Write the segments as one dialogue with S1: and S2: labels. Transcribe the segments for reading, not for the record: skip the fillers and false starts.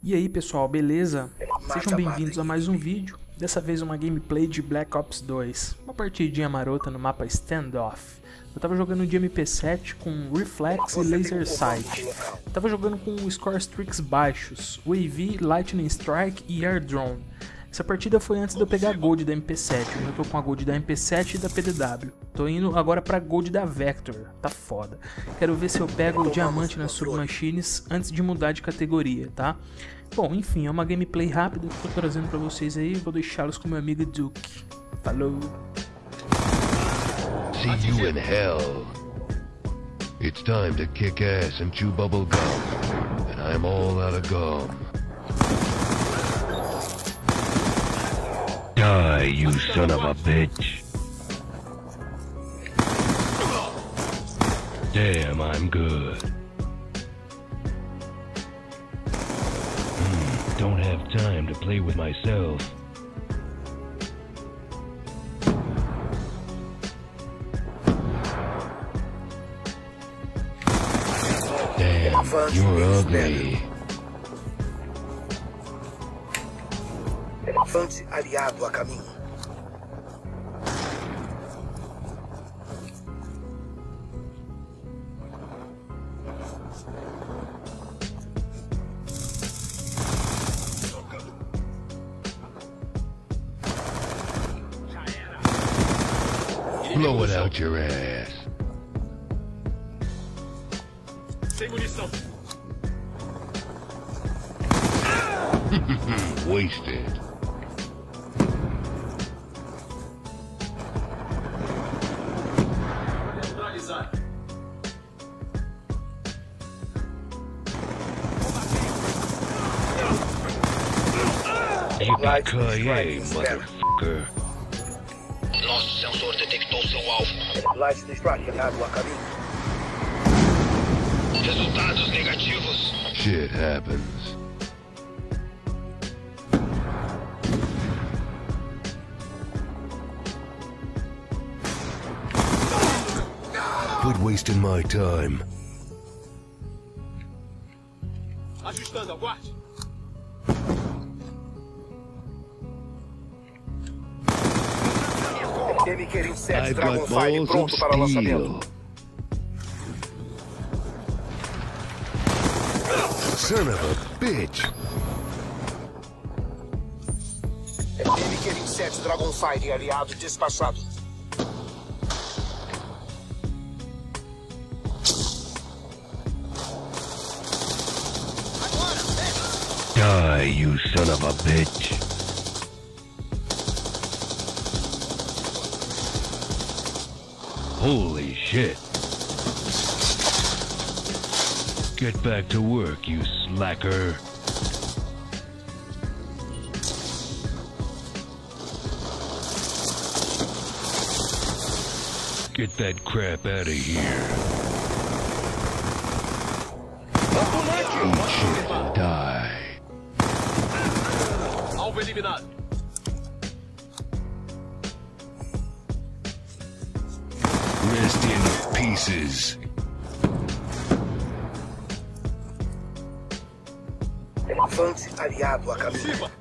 S1: E aí pessoal, beleza? Sejam bem-vindos a mais um vídeo, dessa vez uma gameplay de Black Ops 2, uma partidinha marota no mapa Standoff. Eu tava jogando de MP7 com Reflex e Laser Sight. Eu tava jogando com Score Streaks baixos, UAV, Lightning Strike e Air Drone. Essa partida foi antes de eu pegar a Gold da MP7, eu já tô com a Gold da MP7 e da PDW. Tô indo agora pra Gold da Vector, tá foda. Quero ver se eu pego o Diamante nas Submachines antes de mudar de categoria, tá? Bom, enfim, é uma gameplay rápida que eu tô trazendo pra vocês aí, vou deixá-los com meu amigo Duke. Falou!
S2: See you in hell. It's time to kick ass and chew bubble gum, and I'm all out of gum. Die, you son of a bitch. Damn, I'm good. Don't have time to play with myself. Damn, you're ugly.
S3: Elefante aliado a caminho.
S2: Blow it out your ass.
S4: Sem munição.
S2: Wasted.
S4: Neutralizar.
S2: Yippee-ki-yay, motherfucker.
S3: Nosso sensor detectou seu alvo. Lightning Strike aliado a caminho. Resultados negativos.
S2: Shit happens. Quit wasting my time.
S4: Ajustando, aguarde.
S3: MQ-27
S2: I've got
S3: Dragonfire
S2: balls
S3: pronto
S2: of
S3: para lançamento.
S2: Son of a bitch.
S3: MQ-27 Dragonfire aliado despachado.
S2: Die, you son of a bitch. Holy shit. Get back to work, you slacker. Get that crap out of here. Eat shit and die.
S4: Alvo eliminado.
S2: Rest in pieces.
S3: Elefante aliado a caminho.
S4: Cima.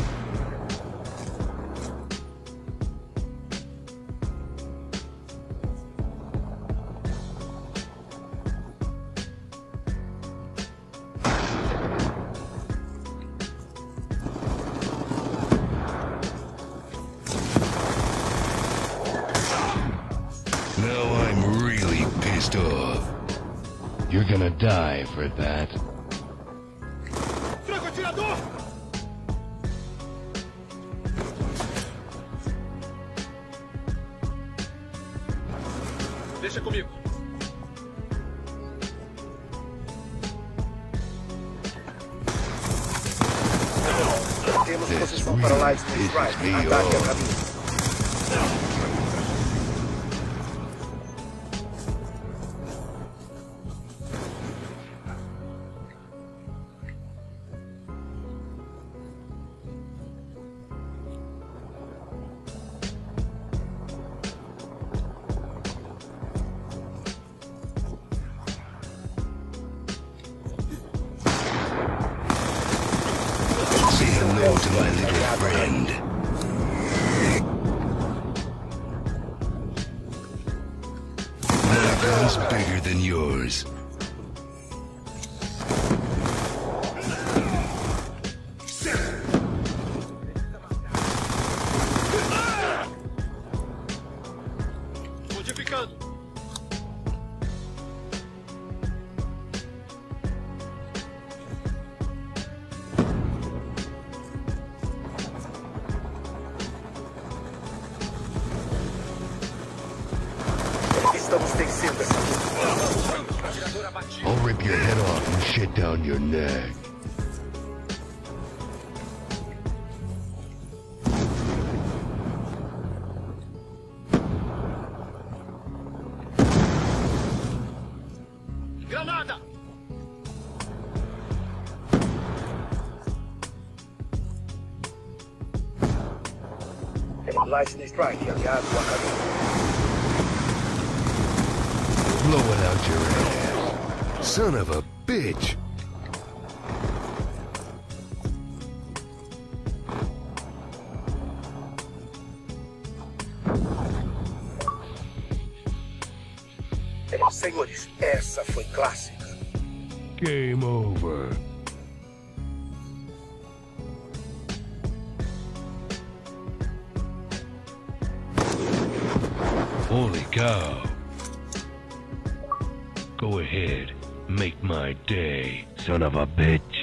S2: Now I'm really pissed off. You're gonna die for that.
S4: Franco atirador. Deixa comigo.
S3: Temos posição para Lightning Strike. Ataque a caminho.
S2: Hello to my little friend. My gun's bigger than yours.
S4: Modificando.
S3: Estamos vencendo essa luta.
S2: I'll rip your head off and shit down your neck.
S4: Granada!
S3: Lightning Strike, aliado a caminho.
S2: Blow it out your ass. Son of a bitch.
S3: Senhores, essa foi clássica.
S2: Game over. Holy cow. Go ahead, make my day, son of a bitch.